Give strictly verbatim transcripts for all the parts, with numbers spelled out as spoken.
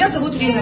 Меня зовут Рина.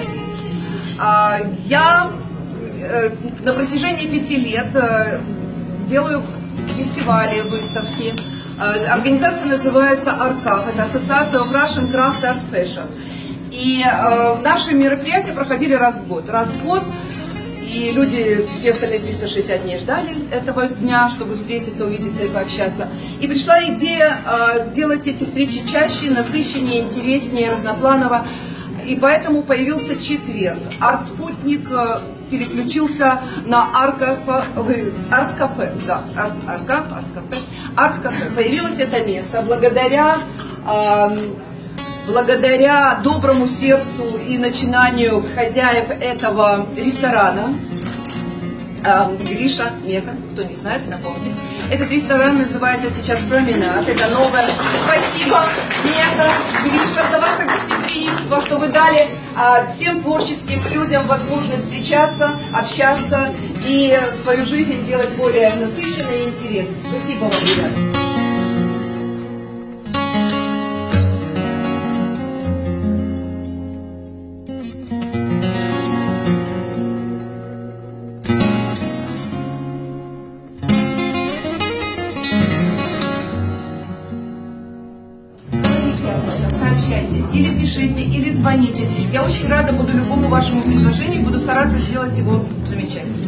Я на протяжении пяти лет делаю фестивали, выставки. Организация называется АРКАФ, это Ассоциация of Russian Craft Art Fashion. И наши мероприятия проходили раз в год. Раз в год. И люди все остальные триста шестьдесят дней ждали этого дня, чтобы встретиться, увидеться и пообщаться. И пришла идея э, сделать эти встречи чаще, насыщеннее, интереснее, разнопланово. И поэтому появился четверг. Арт-спутник э, переключился на арт-кафе. Да, арт-кафе. Арт-кафе. Появилось это место благодаря... Э, Благодаря доброму сердцу и начинанию хозяев этого ресторана, Гриша, Мека, кто не знает, знакомьтесь. Этот ресторан называется сейчас «Променад». Это новое. Спасибо, Мека, Гриша, за ваше гостеприимство, что вы дали всем творческим людям возможность встречаться, общаться и свою жизнь делать более насыщенной и интересной. Спасибо вам, ребята. Сообщайте, или пишите, или звоните. Я очень рада буду любому вашему предложению, буду стараться сделать его замечательно.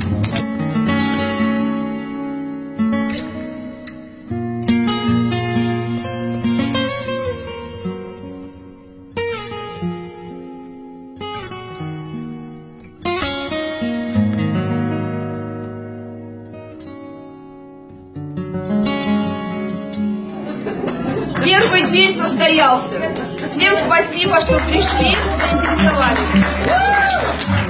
Первый день состоялся. Всем спасибо, что пришли, заинтересовались.